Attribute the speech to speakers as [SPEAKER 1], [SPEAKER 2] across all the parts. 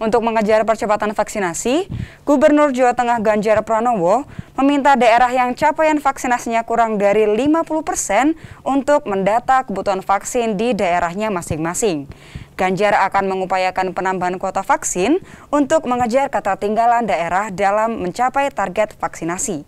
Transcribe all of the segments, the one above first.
[SPEAKER 1] Untuk mengejar percepatan vaksinasi, Gubernur Jawa Tengah Ganjar Pranowo meminta daerah yang capaian vaksinasinya kurang dari 50% untuk mendata kebutuhan vaksin di daerahnya masing-masing. Ganjar akan mengupayakan penambahan kuota vaksin untuk mengejar ketertinggalan daerah dalam mencapai target vaksinasi.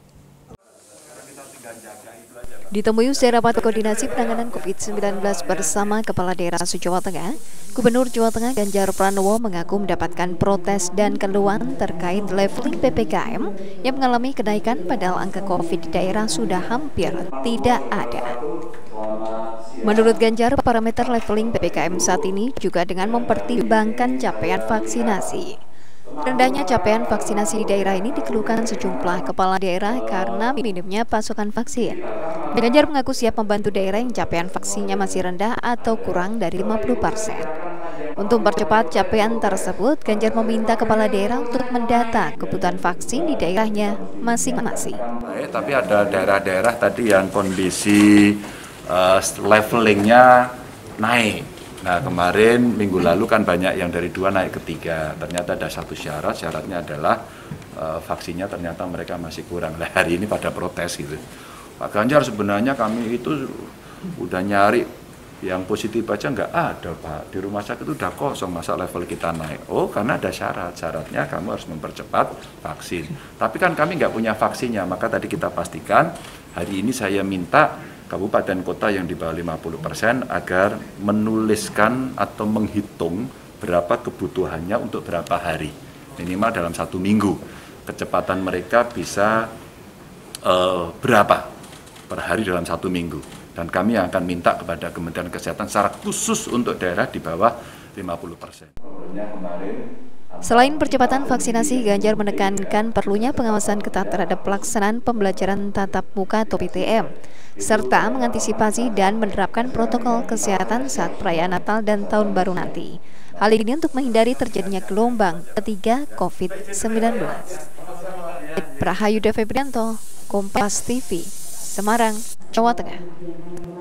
[SPEAKER 2] Ditemui usai rapat koordinasi penanganan COVID-19 bersama Kepala Daerah Jawa Tengah, Gubernur Jawa Tengah Ganjar Pranowo mengaku mendapatkan protes dan keluhan terkait leveling PPKM yang mengalami kenaikan padahal angka COVID di daerah sudah hampir tidak ada. Menurut Ganjar, parameter leveling PPKM saat ini juga dengan mempertimbangkan capaian vaksinasi. Rendahnya capaian vaksinasi di daerah ini dikeluhkan sejumlah kepala daerah karena minimnya pasokan vaksin. Ganjar mengaku siap membantu daerah yang capaian vaksinnya masih rendah atau kurang dari 50%. Untuk mempercepat capaian tersebut, Ganjar meminta kepala daerah untuk mendata kebutuhan vaksin di daerahnya masing-masing.
[SPEAKER 3] Tapi ada daerah-daerah tadi yang kondisi levelingnya naik. Nah, kemarin minggu lalu kan banyak yang dari 2 naik ke 3. Ternyata ada satu syaratnya adalah vaksinnya ternyata mereka masih kurang. Nah, hari ini pada protes gitu. Pak Ganjar, sebenarnya kami itu udah nyari yang positif aja nggak ada, Pak. Di rumah sakit itu udah kosong, masa level kita naik. Oh, karena ada syaratnya kamu harus mempercepat vaksin. Tapi kan kami nggak punya vaksinnya, maka tadi kita pastikan hari ini saya minta kabupaten kota yang di bawah 50% agar menuliskan atau menghitung berapa kebutuhannya untuk berapa hari, minimal dalam 1 minggu. Kecepatan mereka bisa berapa per hari dalam 1 minggu. Dan kami akan minta kepada Kementerian Kesehatan secara khusus untuk daerah di bawah 50%.
[SPEAKER 2] Selain percepatan vaksinasi, Ganjar menekankan perlunya pengawasan ketat terhadap pelaksanaan pembelajaran tatap muka atau PTM, serta mengantisipasi dan menerapkan protokol kesehatan saat perayaan Natal dan Tahun Baru nanti. Hal ini untuk menghindari terjadinya gelombang ketiga COVID-19. Prahayuda Febrianto, Kompas TV, Semarang, Jawa Tengah.